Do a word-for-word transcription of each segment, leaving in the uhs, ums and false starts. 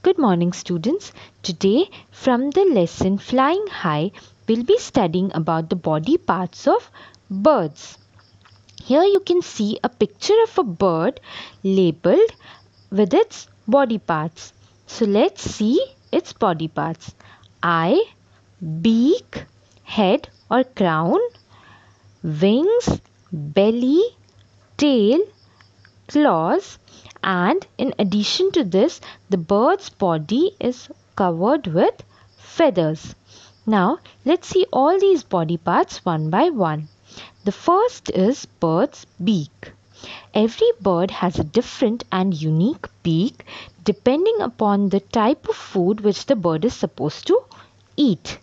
Good morning, students. Today, from the lesson Flying High, we'll be studying about the body parts of birds. Here you can see a picture of a bird labeled with its body parts. So let's see its body parts. Eye, beak, head or crown, wings, belly, tail, claws, and in addition to this, the bird's body is covered with feathers. Now let's see all these body parts one by one. The first is bird's beak. Every bird has a different and unique beak depending upon the type of food which the bird is supposed to eat.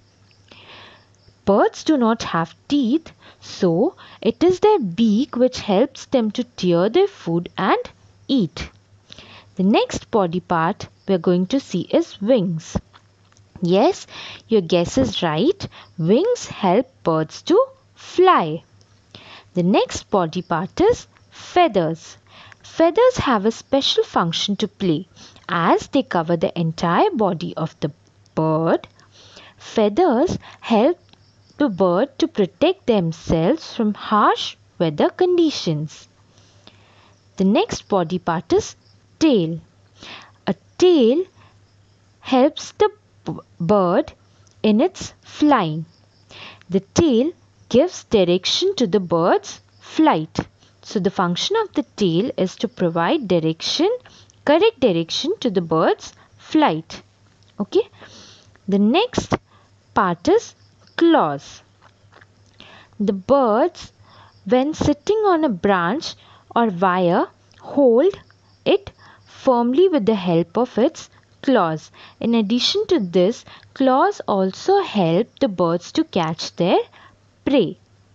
Birds do not have teeth, so it is their beak which helps them to tear their food and eat. The next body part we are going to see is wings. Yes, your guess is right. Wings help birds to fly. The next body part is feathers. Feathers have a special function to play as they cover the entire body of the bird. Feathers help the bird to protect themselves from harsh weather conditions. The next body part is tail. A tail helps the bird in its flying. The tail gives direction to the bird's flight. So the function of the tail is to provide direction, correct direction to the bird's flight. Okay. The next part is claws. The birds, when sitting on a branch or wire, hold it firmly with the help of its claws. In addition to this, claws also help the birds to catch their prey.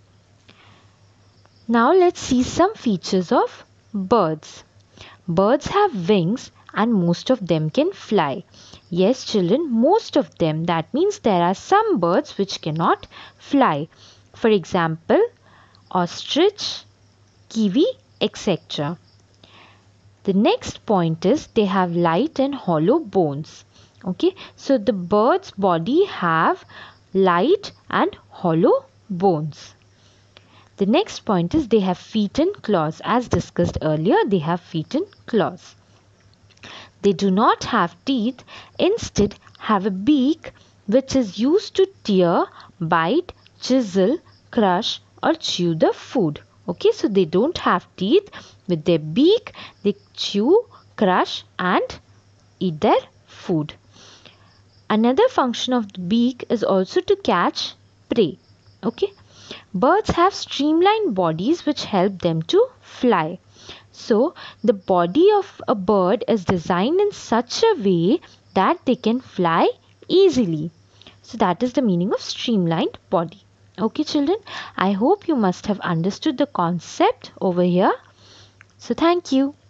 Now let's see some features of birds. Birds have wings and most of them can fly. Yes, children, most of them. That means there are some birds which cannot fly. For example, ostrich, kiwi, et cetera. The next point is they have light and hollow bones. Okay, so the bird's body have light and hollow bones. The next point is they have feet and claws. As discussed earlier, they have feet and claws. They do not have teeth, instead have a beak which is used to tear, bite, chisel, crush or chew the food. Okay, so they don't have teeth. With their beak, they chew, crush and eat their food. Another function of the beak is also to catch prey. Okay, birds have streamlined bodies which help them to fly. So the body of a bird is designed in such a way that they can fly easily. So that is the meaning of streamlined body. Okay, children, I hope you must have understood the concept over here. So thank you.